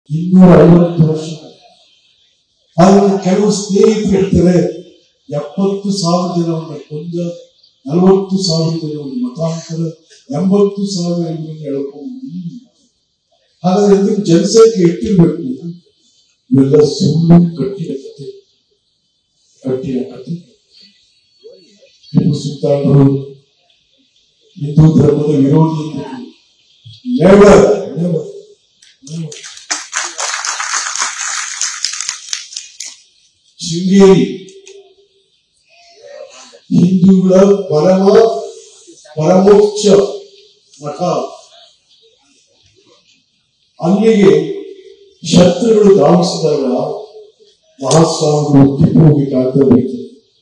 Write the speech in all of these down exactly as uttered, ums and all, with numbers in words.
ಇನ್ನೂರ ಐವತ್ತು ವರ್ಷ. ಆದ್ರೆ ಕೆಲವು ಸ್ನೇಹಿತರು ಹೇಳ್ತಾರೆ ಎಪ್ಪತ್ತು ಸಾವಿರ ಜನವನ್ನ ಕೊಂದ, ನಲವತ್ತು ಸಾವಿರ ಜನವನ್ನು ಮತಾಂತರ, ಎಂಬತ್ತು ಸಾವಿರ ಎಳ್ಕೊಂಡು. ಹಾಗಾದ್ರೆ ಇದಕ್ಕೆ ಜನಸಂಖ್ಯೆ ಇಟ್ಟಿರ್ಬೇಕು. ಇವೆಲ್ಲ ಸುಳ್ಳು ಕಟ್ಟಿನ ಕಥೆ, ಕಟ್ಟಿನ ಕಥೆ. ಟಿಪ್ಪು ಸುಲ್ತಾನರು ಹಿಂದೂ ಧರ್ಮದ ವಿರೋಧಿ. Never never never. ಶೃಂಗೇರಿ ಹಿಂದೂಗಳ ಪರಮ ಪರಮೋಚ್ಚ ಮಠ. ಅಲ್ಲಿಗೆ ಶತ್ರುಗಳು ಧಾವಿಸಿದಾಗ ಮಹಾಸ್ವಾಮಿಗಳು ಟಿಪ್ಪುವಿಗೆ ಕಾಯ್ದಬೇಕು.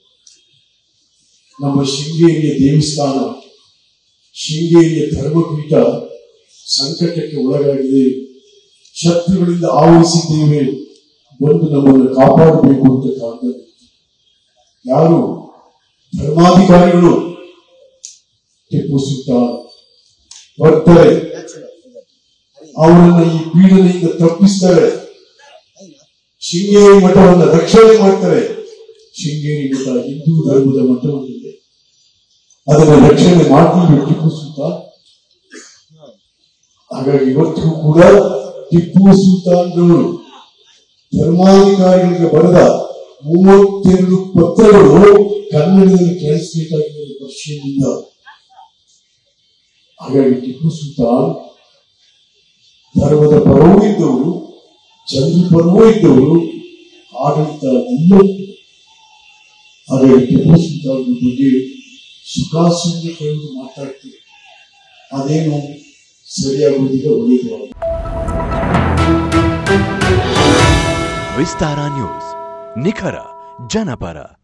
ನಮ್ಮ ಶೃಂಗೇರಿಯ ದೇವಸ್ಥಾನ, ಶೃಂಗೇರಿಯ ಧರ್ಮಪೀಠ ಸಂಕಟಕ್ಕೆ ಒಳಗಾಗಿದೆ. ಶತ್ರುಗಳಿಂದ ಆವರಿಸಿದ್ದೇವೆ, ಬಂದು ನಮ್ಮನ್ನು ಕಾಪಾಡಬೇಕು ಅಂತ ಕಾಯ್ದಬೇಕು. ಯಾರು? ಧರ್ಮಾಧಿಕಾರಿಗಳು. ಟಿಪ್ಪು ಸುಲ್ತಾನ್ ಬರ್ತಾರೆ, ಅವರನ್ನ ಈ ಪೀಡನೆಯಿಂದ ತಪ್ಪಿಸ್ತಾರೆ, ಶೃಂಗೇರಿ ಮಠವನ್ನು ರಕ್ಷಣೆ ಮಾಡ್ತಾರೆ. ಶೃಂಗೇರಿ ಮಠ ಹಿಂದೂ ಧರ್ಮದ ಮಠವೊಂದಿದೆ, ಅದನ್ನು ರಕ್ಷಣೆ ಮಾಡಬೇಕು ಟಿಪ್ಪು ಸುಲ್ತಾನ್. ಹಾಗಾಗಿ ಇವತ್ತಿಗೂ ಕೂಡ ಟಿಪ್ಪು ಸುಲ್ತಾನ್ರವರು ಧರ್ಮಾಧಿಕಾರಿಗಳಿಗೆ ಬರೆದ ಮೂವತ್ತೆರಡು ಪತ್ರಗಳು ಕನ್ನಡದಲ್ಲಿ ಕೇಳಿಸಬೇಕಾಗಿದೆ ವರ್ಷದಿಂದ. ಹಾಗಾಗಿ ಟಿಪ್ಪು ಸುಲ್ತಾನ್ ಧರ್ಮದ ಪರವೂ ಇದ್ದವರು, ಜನರ ಪರವೂ ಇದ್ದವರು, ಆಡಳಿತ ಇಲ್ಲ. ಹಾಗಾಗಿ ಟಿಪ್ಪು ಸುಲ್ತಾನ್ ಬಗ್ಗೆ ಸುಖಾಸುಂದಿ ಕೇಳುವುದು ಮಾತಾಡ್ತೀವಿ, ಅದೇನು ಸರಿಯಾಗುವುದಿಲ್ಲ, ಒಳ್ಳೆಯದು. ವಿಸ್ತಾರ ನ್ಯೂಸ್, ನಿಖರ ಜನಪರ.